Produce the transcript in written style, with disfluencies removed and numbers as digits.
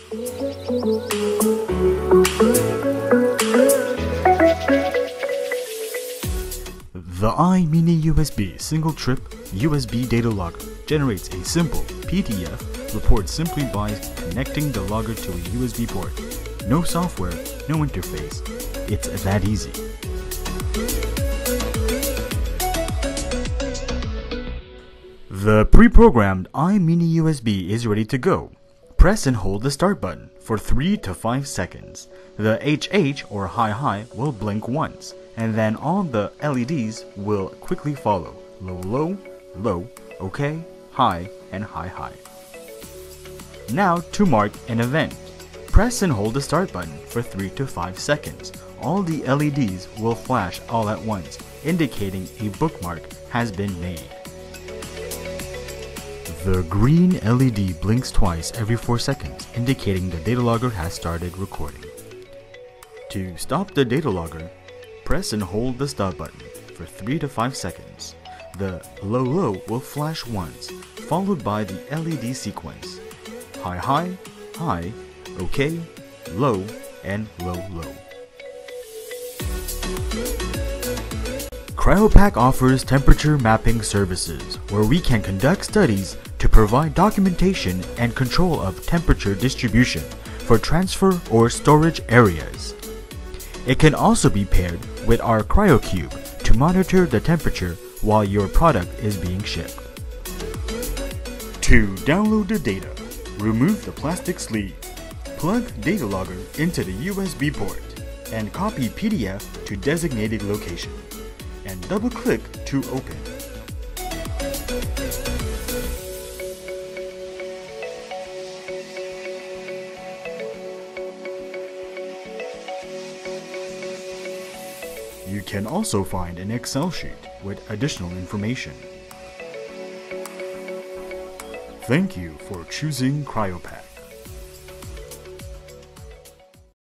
The iMiniUSB single-trip USB data logger generates a simple PDF report simply by connecting the logger to a USB port. No software, no interface. It's that easy. The pre-programmed iMiniUSB is ready to go. Press and hold the start button for 3 to 5 seconds. The HH or high will blink once, and then all the LEDs will quickly follow. Low, low, OK, high, and high. Now to mark an event. Press and hold the start button for 3 to 5 seconds. All the LEDs will flash all at once, indicating a bookmark has been made. The green LED blinks twice every 4 seconds, indicating the data logger has started recording. To stop the data logger, press and hold the stop button for 3 to 5 seconds. The low will flash once, followed by the LED sequence. High, OK, low, and low. Cryopak offers temperature mapping services, where we can conduct studies to provide documentation and control of temperature distribution for transfer or storage areas. It can also be paired with our CryoCube to monitor the temperature while your product is being shipped. To download the data, remove the plastic sleeve, plug data logger into the USB port, and copy PDF to designated location, and double-click to open. You can also find an Excel sheet with additional information. Thank you for choosing Cryopak.